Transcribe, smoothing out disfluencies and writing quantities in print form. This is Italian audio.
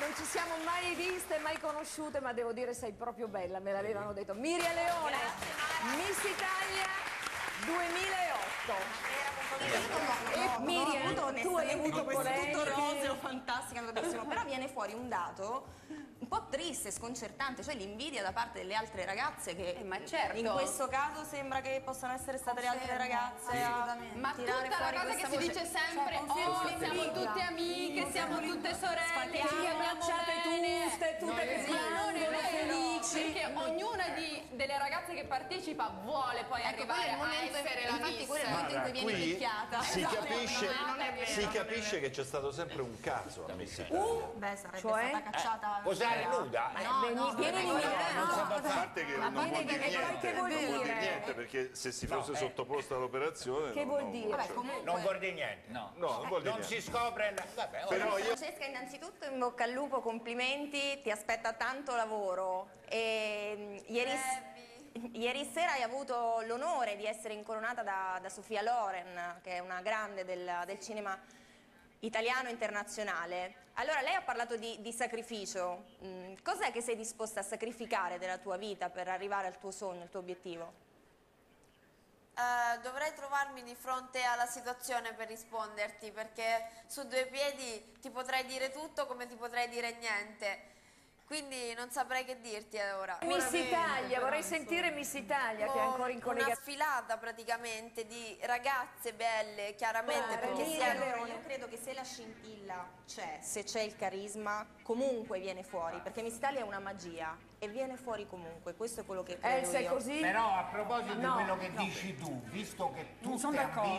Non ci siamo mai viste, mai conosciute, ma devo dire sei proprio bella, me l'avevano detto. Miriam Leone, Miss Italia 2008. Miriam, tu hai avuto polemiche. Tutto roseo, fantastico, benissimo, però viene fuori un dato un po' triste, sconcertante, cioè l'invidia da parte delle altre ragazze che ma certo. in questo caso sembra che possano essere state le altre ragazze a ma tirare tutta fuori la cosa questa che si voce. dice sempre, oh, siamo tutte amiche, siamo tutte sorelle, ci abbracciate tutte, tutte che si ma non è amano, vero, felici. perché ognuna delle ragazze che partecipa vuole poi arrivare a essere la infatti quello è il momento in cui viene picchiata. Si capisce che c'è stato sempre un caso a Miss Italia. Beh, sarebbe stata cacciata. Posare nuda? Vieni in A parte che non vuol dire niente, che vuol non vuol dire dire? niente, perché se si fosse sottoposta all'operazione Che vuol dire? Vabbè, comunque. Non vuol dire niente. No, non vuol dire Non niente. si scopre. Vabbè, Però io Francesca, innanzitutto in bocca al lupo, complimenti, ti aspetta tanto lavoro. E ieri sera hai avuto l'onore di essere incoronata da Sofia Loren, che è una grande del cinema italiano e internazionale. Allora, lei ha parlato di sacrificio. Cos'è che sei disposta a sacrificare della tua vita per arrivare al tuo sogno, al tuo obiettivo? Dovrei trovarmi di fronte alla situazione per risponderti, perché su due piedi ti potrei dire tutto come ti potrei dire niente. Quindi non saprei che dirti ora. Miss Italia, vorrei sentire Miss Italia che è ancora in Una collegamento. sfilata praticamente di ragazze belle, chiaramente, perché Io credo che se la scintilla c'è, se c'è il carisma, comunque viene fuori, perché Miss Italia è una magia e viene fuori comunque, questo è quello che credo Elsa è io. così? Però a proposito di quello che dici tu, visto che tutte